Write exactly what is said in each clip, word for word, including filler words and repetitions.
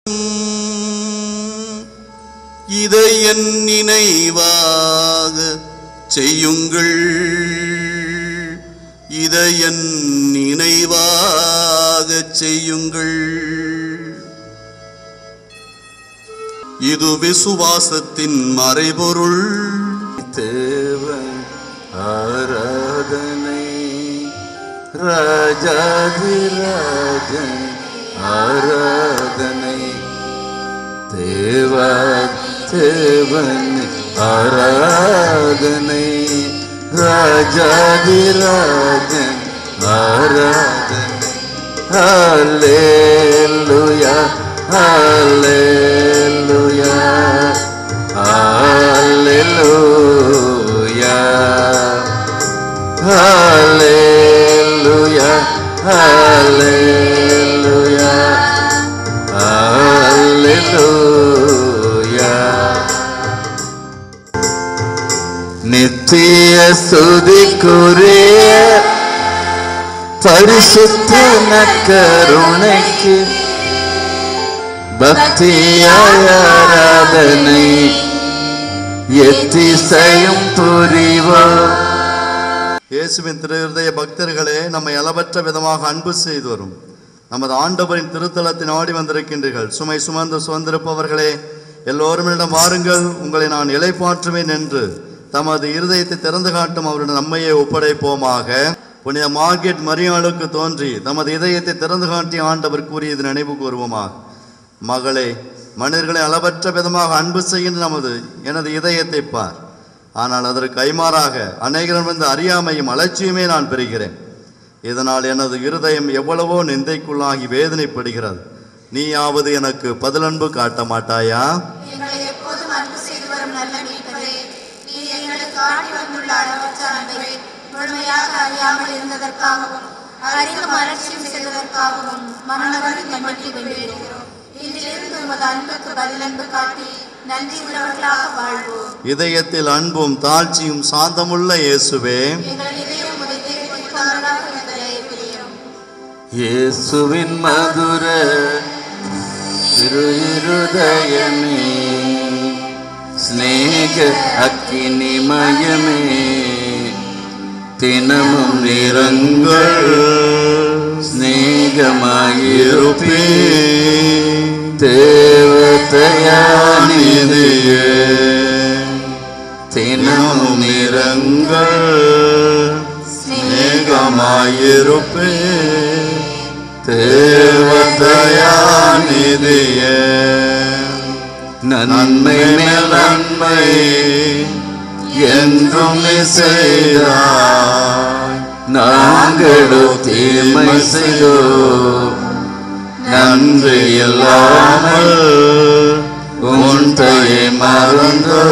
இதை என் நினைவாக செய்யுங்கள், இதை என் நினைவாக செய்யுங்கள். இது விசுவாசத்தின் மறைபொருள். தேவ ஆராதனை, ராஜாதிராஜன் ஆராதனை, தேவ தேவன் ஆராதனை, ராஜாதிராஜன் ஆராதனை. ஹல்லேலூயா ஹல்லேலூயா ஹல்லேலூயா ஹல்லேலூயா ஹல்லேலூயா ஹல்லேலூயா. நித்திய ஸ்துதிக்குரிய பரிசுத்த நற்கருணைக்கு பக்தியாய் ஆராதனை எத்திசையும் புரிவோம். இயேசுவின் திருஹிருதய பக்தர்களே, நம்மை அளவற்ற விதமாக அன்பு செய்து வரும் நமது ஆண்டவரின் திருத்தலத்தின் ஆடி வந்திருக்கின்றீர்கள். சுமை சுமந்து சுமந்திருப்பவர்களே, எல்லோரும் என்னிடம் வாருங்கள், உங்களை நான் இளைப்பாற்றுவேன் என்று தமது இருதயத்தை திறந்து காட்டும் அவருடைய நம்மையே ஒப்படைப்போமாக. புனித மார்கெட் மரியாளுக்கு தோன்றி தமது இதயத்தை திறந்து காட்டிய ஆண்டவர் கூறியது நினைவு கூறுவோமாக. மகளே, மனிதர்களை அளவற்ற விதமாக அன்பு செய்கின்ற நமது எனது இதயத்தை பார். ஆனால் அதற்கு கைமாறாக அநேகரும் வந்து அறியாமையும் அலட்சியுமே நான் பெறுகிறேன். இதனால் எனது இருதயம் எவ்வளவோ நிந்தைக்குள்ளாகி வேதனைப்படுகிறது. நீயாவது எனக்கு பதிலன்பு காட்ட மாட்டாயா? இதயத்தில் அன்பும் தாழ்ச்சியும் சாந்தமுள்ள இயேசுவே, இயேசுவின் மதுர இருதயமே, ஸ்நேக அக்கினிமயமே, தினமும் நிறங்கள் ஸ்நேகமாயிருப்பே, தேவதையானிதியே, தினமும் நிறங்கள் ஸ்நேகமாயிருப்பே, தேவதையானிதியே. நன்மை மேல் நன்மை என்றும் செய்தாய், நாங்களோ தீமை செய்தோ, நன்றி இல்லாமல் உன் தயை மறந்தோ,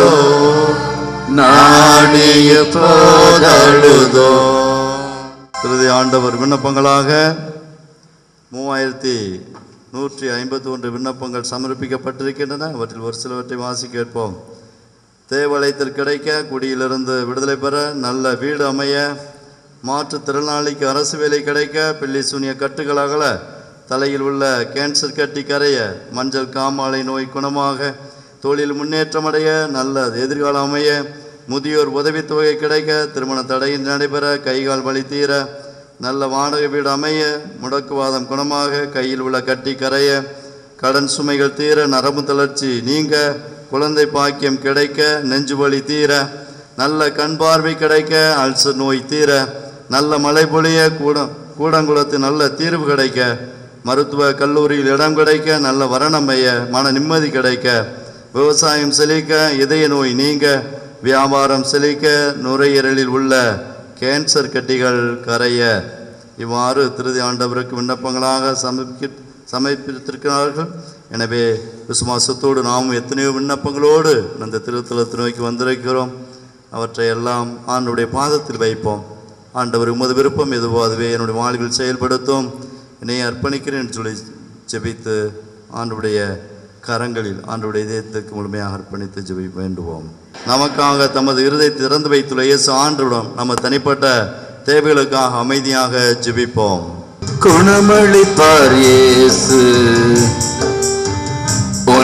நாடிய போதழுதோ. திருதி ஆண்டவர் விண்ணப்பங்களாக மூவாயிரத்தி நூற்றி ஐம்பத்தி ஒன்று விண்ணப்பங்கள் சமர்ப்பிக்கப்பட்டிருக்கின்றன. அவற்றில் ஒரு சிலவற்றை வாசி கேட்போம். தேவலயத்தில் கிடைக்க, குடியிலிருந்து விடுதலை பெற, நல்ல வீடு அமைய, மாற்றுத்திறனாளிக்கு அரசு வேலை கிடைக்க, பில்லி சூனிய கட்டுகள் அகல, தலையில் உள்ள கேன்சர் கட்டி கரைய, மஞ்சள் காமாலை நோய் குணமாக, தொழில் முன்னேற்றமடைய, நல்ல எதிர்காலம் அமைய, முதியோர் உதவித்தொகை கிடைக்க, திருமண தடையின்றி நடைபெற, கைகால் வலி தீர, நல்ல வாடகை வீடு அமைய, முடக்குவாதம் குணமாக, கையில் உள்ள கட்டி கரைய, கடன் சுமைகள் தீர, நரம்பு தளர்ச்சி நீங்க, குழந்தை பாக்கியம் கிடைக்க, நெஞ்சு வலி தீர, நல்ல கண் பார்வை கிடைக்க, அல்சர் நோய் தீர, நல்ல மழை பொழிய, கூட கூடங்குளத்து நல்ல தீர்வு கிடைக்க, மருத்துவ கல்லூரியில் இடம் கிடைக்க, நல்ல வரணமைய, மன நிம்மதி கிடைக்க, விவசாயம் செழிக்க, இதய நோய் நீங்க, வியாபாரம் செழிக்க, நுரையீரலில் உள்ள கேன்சர் கட்டிகள் கரைய. இவ்வாறு திருதி ஆண்டவருக்கு விண்ணப்பங்களாக சமர்ப்பி சமர்ப்பித்திருக்கிறார்கள். எனவே விசுவாசத்தோடு நாம் எத்தனையோ விண்ணப்பங்களோடு அந்த திருத்தலத்தை நோக்கி வந்திருக்கிறோம். அவற்றை எல்லாம் ஆண்டவருடைய பாதத்தில் வைப்போம். ஆண்டவர் உமது விருப்பம் எதுவோ அதுவே என்னுடைய வாழ்வில் செயல்படுத்தும், என்னை அர்ப்பணிக்கிறேன் சொல்லி ஜெபித்து ஆண்டவருடைய கரங்களில் ஆண்டவருடைய இதயத்துக்கு முழுமையாக அர்ப்பணித்து ஜெபி வேண்டுவோம். நமக்காக தமது இருதயத்தை திறந்து வைத்துள்ள இயேசு ஆண்டவரிடம் நம்ம தனிப்பட்ட தேவைகளுக்காக அமைதியாக ஜெபிப்போம். குணமளிப்பார் இயேசு,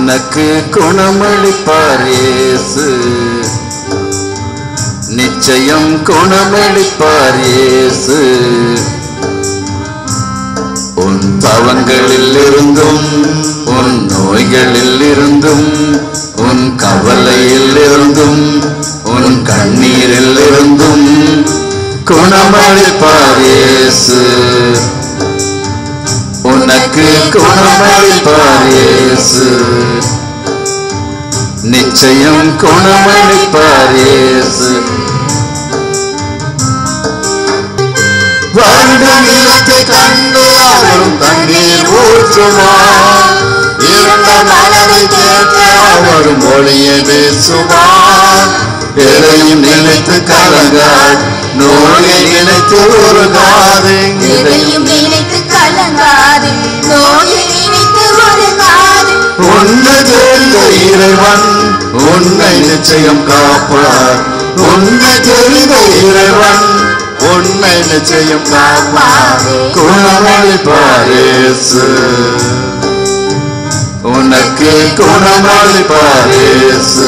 உனக்கு குணமளிப்பார் இயேசு, நிச்சயம் குணமளிப்பார் இயேசு. உன் பாவங்களில் இருந்தும் உன் நோய்களில் இருந்தும் உன் கவலையில் இருந்தும் உன் கண்ணீரில் இருந்தும் குணமளிப்பார் இயேசு, உனக்கு குணமளிப்பார் இயேசு, நிச்சயம் குணமளிப்பார் இயேசு. வருடம் இலக்கை கண்டு அவரும் தண்ணீர் ஊற்றுவார், இருந்த மனதை கேட்க அவரும் ஒளியை வீசுவார். எதையும் நினைத்து கலங்காது, நோயை நினைத்து உருகாது, எதையும் நினைத்து கலங்காது, நோயை நினைத்து உருகாது. உன்னை தெரிந்த இறைவன் உன்னை நிச்சயம் காப்பார், உன்னை தெரிந்த இறைவன் உன்னை நிச்சயம் காப்பார். குணமளிப்பார் இயேசு, உனக்கு குணமளிப்பார் இயேசு,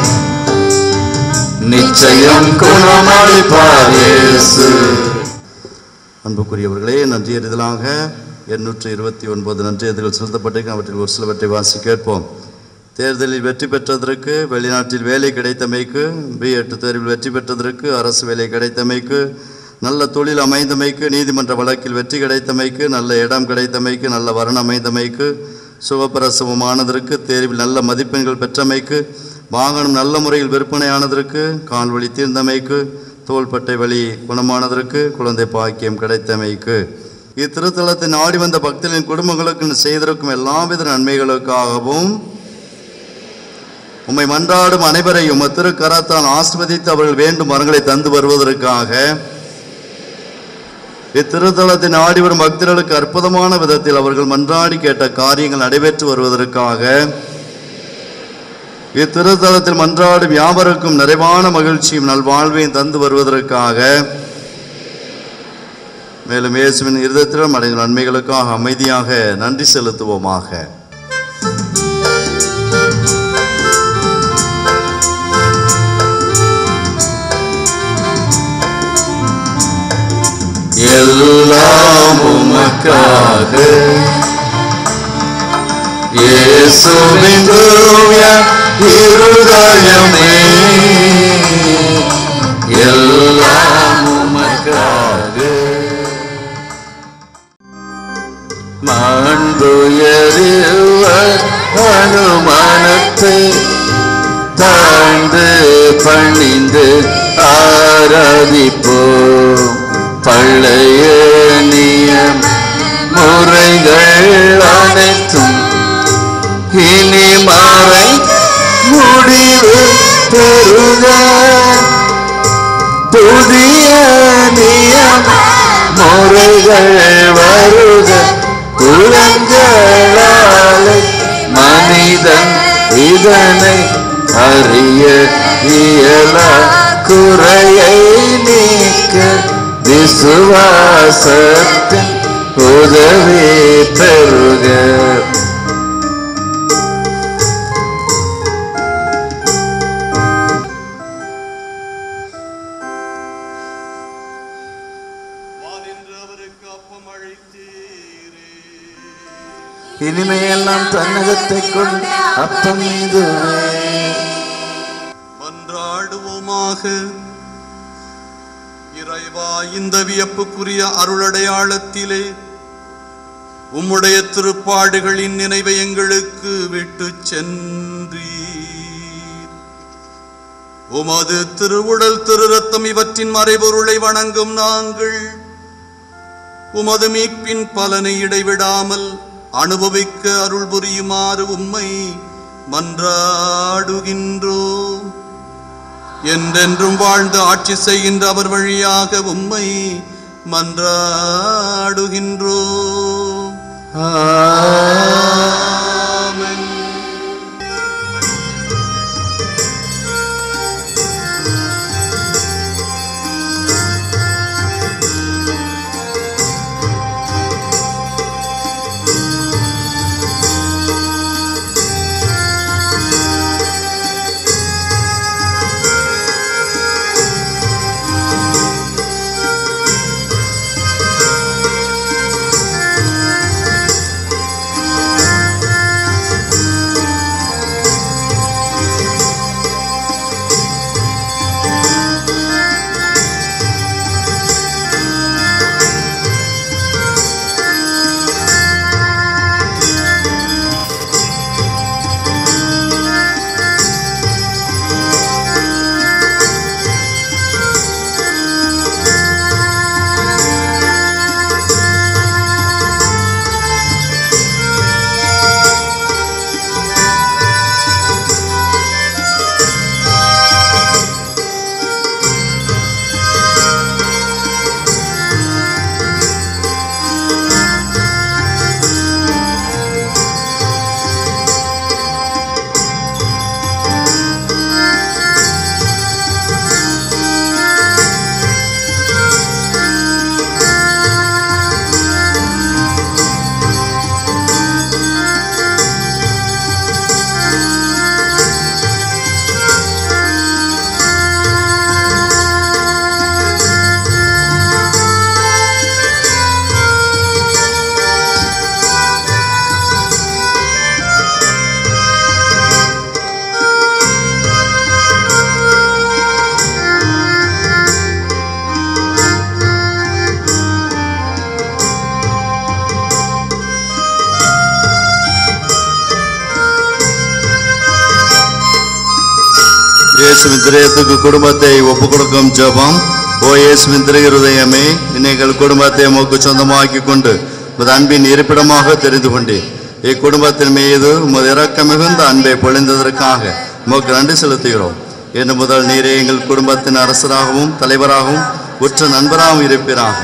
நிச்சயம் குணமளிப்பார் இயேசு. அன்புக்குரியவர்களே, நன்றியறிதலாக எண்ணூற்று இருபத்தி ஒன்பது நன்றியறிதல்கள் செலுத்தப்பட்டிருக்க, அவற்றில் ஒரு சிலவற்றை வாசி கேட்போம். தேர்தலில் வெற்றி பெற்றதற்கு, வெளிநாட்டில் வேலை கிடைத்தமைக்கு, பிஎட் தேர்வில் வெற்றி பெற்றதற்கு, அரசு வேலை கிடைத்தமைக்கு, நல்ல தொழில் அமைந்தமைக்கு, நீதிமன்ற வழக்கில் வெற்றி கிடைத்தமைக்கு, நல்ல இடம் கிடைத்தமைக்கு, நல்ல வரணம் அமைந்தமைக்கு, சுகப்பிரசவமானதற்கு, தேர்வில் நல்ல மதிப்பெண்கள் பெற்றமைக்கு, வாகனம் நல்ல முறையில் விற்பனையானதற்கு, கால்வழி தீர்ந்தமைக்கு, தோள்பட்டை வலி குணமானதற்கு, குழந்தை பாக்கியம் கிடைத்தமைக்கு, இத்திருத்தலத்தை நாடி வந்த பக்தர்களின் குடும்பங்களுக்கு செய்திருக்கும் எல்லாவித நன்மைகளுக்காகவும் உம்மை மன்றாடும் அனைவரையும் திருக்கரத்தால் ஆசிர்வதித்து அவர்கள் வேண்டும் வரங்களை தந்து வருவதற்காக இத்திருத்தலத்தை நாடி வரும் பக்தர்களுக்கு அற்புதமான விதத்தில் அவர்கள் மன்றாடி கேட்ட காரியங்கள் நடைபெற்று வருவதற்காக இத்திருத்தலத்தில் மன்றாடும் யாவருக்கும் நிறைவான மகிழ்ச்சியும் நல்வாழ்வையும் தந்து வருவதற்காக, மேலும் இயேசுவின் இருதயத்திலும் அடைந்த நன்மைகளுக்காக அமைதியாக நன்றி செலுத்துவோமாக. எல்லாம் உமக்காக இயேசுவின் தூய இருதயமே, எல்லாம் உமக்காக. மாண்புயரிவர் அனுமானத்தை தாழ்ந்து பணிந்து ஆராதிப்போம். பழைய நியம் முறைகள் அனைத்தும் இனி மாறை முடிவு பெறுக. புதிய நியம் முறைகள் வருக. குலங்களாலே மனிதன் இதனை அறிய இயலா. குறையை நீக்க விசுவாசத்தின் உதவி பெறுக. இனிமையெல்லாம் தன்னகத்தை கொண்டு அப்பம் இதுவே. மன்றாடுவோமாக. இறைவா, இந்த வியப்புக்குரிய அருளடையாளத்திலே உம்முடைய திருப்பாடுகளின் நினைவை எங்களுக்கு விட்டு சென்றீர். உமது திருவுடல் திரு ரத்தம் இவற்றின் மறைபொருளை வணங்கும் நாங்கள் உமது மீட்பின் பலனை இடைவிடாமல் அனுபவிக்க அருள் புரியுமாறு உம்மை மன்றாடுகின்றோம். என்றென்றும் வாழ்ந்து ஆட்சி செய்கின்ற அவர் வழியாக உம்மை மன்றாடுகின்றோம். ஆமென். இயேசுவின் திரையத்துக்கு குடும்பத்தை ஒப்புக் கொடுக்கும் ஜெபம். ஓ இயேசுவின் திரு இருதயமே, நீங்கள் குடும்பத்தை உமக்கு சொந்தமாக்கி கொண்டு உமது அன்பின் இருப்பிடமாக தெரிந்து கொண்டேன். இக்குடும்பத்தின் மீது உமது இரக்கம் மிகுந்த அன்பை பொழிந்ததற்காக உமக்கு நன்றி செலுத்துகிறோம். இன்று முதல் நீரே எங்கள் குடும்பத்தின் அரசராகவும் தலைவராகவும் உற்ற நண்பராகவும் இருப்பீராக.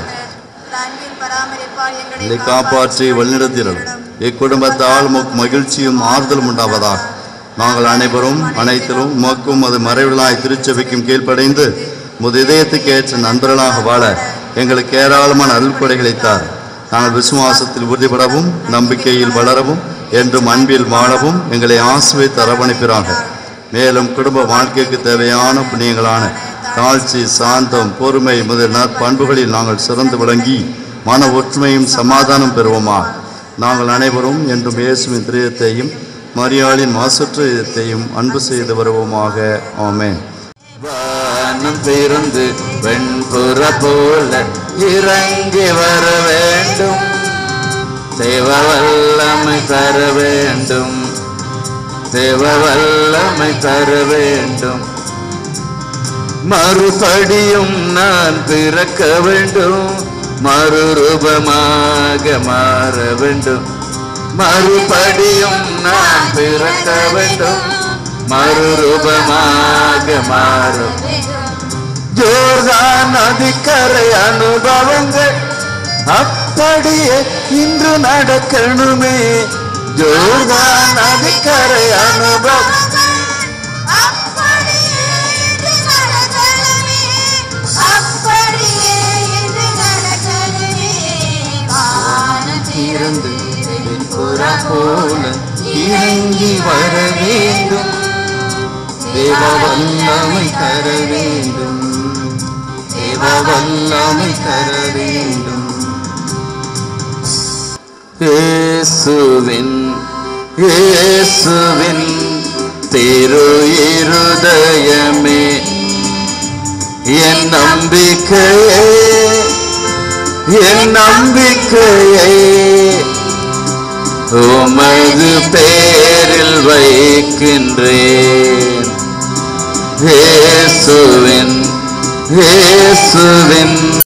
இதை காப்பாற்றி வழிநடத்தினர். இக்குடும்பத்தால் உமக்கு மகிழ்ச்சியும் ஆறுதலும் உண்டாவதாக. நாங்கள் அனைவரும் அனைத்திலும் உமக்கும் அது மறைவிலாய் திருச்சபைக்கும் கீழ்ப்படைந்து உமது இதயத்துக்கு ஏற்ற நண்பர்களாக வாழ எங்களுக்கு ஏராளமான அருள்கொடைகளை தார். நாங்கள் விசுவாசத்தில் உறுதிப்படவும் நம்பிக்கையில் வளரவும் என்றும் அன்பில் வாழவும் எங்களை ஆசீர்வதித்து அரவணைப்பீராக. மேலும் குடும்ப வாழ்க்கைக்கு தேவையான புண்ணியங்களான தாழ்ச்சி, சாந்தம், பொறுமை முதல் நற்பண்புகளில் நாங்கள் சிறந்து விளங்கி மன ஒற்றுமையும் சமாதானம் பெறுவோமா. நாங்கள் அனைவரும் என்றும் இயேசுவின் திரியத்தையும் மரியாளின் மாசற்ற இதயத்தையும் அன்பு செய்து வருவோமாக. ஆமென். வானம் திறந்து வெண்புற போல இறங்கி வர வேண்டும், தேவ வல்லமை தர வேண்டும், தேவ வல்லமை தர வேண்டும். மறுபடியும் நான் பிறக்க வேண்டும், மறுரூபமாக மாற வேண்டும். மறுபடியும் நான் பிறக்க வேண்டும், மறுரூபமாக மாற. ஜோர்தான் நதிக்கரை அனுபவங்கள் அப்படியே இன்று நடக்கணுமே. ஜோர்தான் நதிக்கரை அனுபவம் திறந்து வெண்புறா போல இறங்கி வர வேண்டும், தேவ வல்லமை தர வேண்டும், தேவ வல்லமை தர வேண்டும். இயேசுவின் இயேசுவின் திரு இருதயமே என் நம்பிக்கையே, என் நம்பிக்கையை உமது பேரில் வைக்கின்றேன். இயேசுவின் இயேசுவின்